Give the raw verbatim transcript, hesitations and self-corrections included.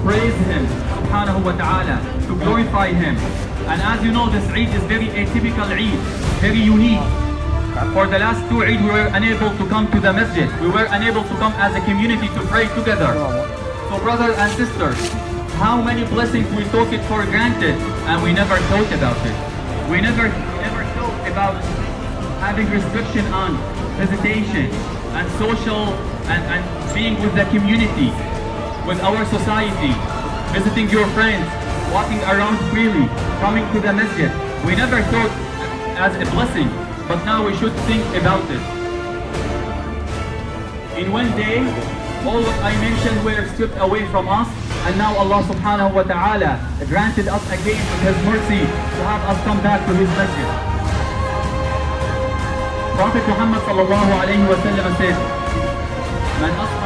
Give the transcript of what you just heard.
praise Him subhanahu wa ta'ala, to glorify Him. And as you know, this Eid is very atypical Eid, very unique. For the last two Eid, we were unable to come to the masjid. We were unable to come as a community to pray together. So brothers and sisters, how many blessings we took it for granted and we never thought about it. We never, never thought about having restriction on visitation and social and, and being with the community, with our society, visiting your friends, walking around freely, coming to the masjid. We never thought as a blessing, but now we should think about it. In one day, all what I mentioned were stripped away from us, and now Allah subhanahu wa ta'ala granted us again with His mercy to have us come back to His masjid. Prophet Muhammad sallallahu alayhi wa sallam said, Man